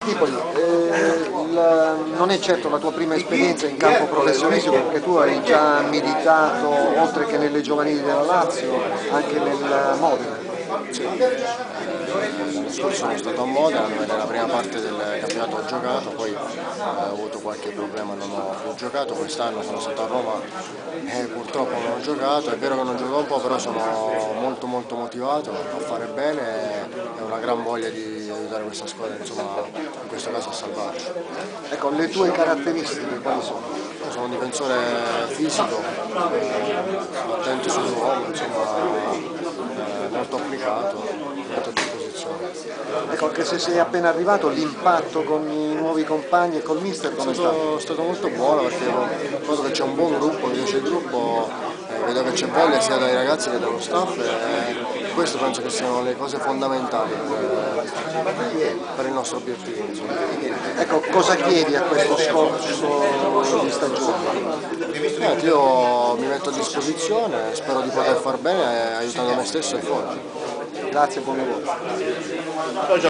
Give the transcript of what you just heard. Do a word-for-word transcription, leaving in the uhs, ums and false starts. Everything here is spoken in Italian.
Stipoli, eh, la- non è certo la tua prima esperienza in campo professionistico, perché tu hai già militato, oltre che nelle giovanili della Lazio, anche nel Modena. Sì, l'anno scorso sono stato a Modena dove nella prima parte del campionato ho giocato, poi eh, ho avuto qualche problema e non ho più giocato, quest'anno sono stato a Roma e purtroppo non ho giocato, è vero che non gioco un po', però sono molto molto motivato a fare bene e ho una gran voglia di aiutare questa squadra, insomma, in questo caso a salvarci. Ecco, le tue caratteristiche quali sono? Io sono un difensore fisico, eh, attento sull'uomo, insomma, eh, molto applicato, molto a disposizione. Ecco, anche se sei appena arrivato, l'impatto con i nuovi compagni e col mister È come è stato? stato, è stato molto buono perché vedo che c'è un buon gruppo, mi piace il gruppo, eh, vedo che c'è voglia sia dai ragazzi che dallo staff e questo penso che siano le cose fondamentali per, per il nostro obiettivo. Insomma. Ecco, cosa chiedi a questo scorcio di stagione? Niente, io mi metto a disposizione, spero di poter far bene aiutando me stesso e il forte. Grazie, buon lavoro.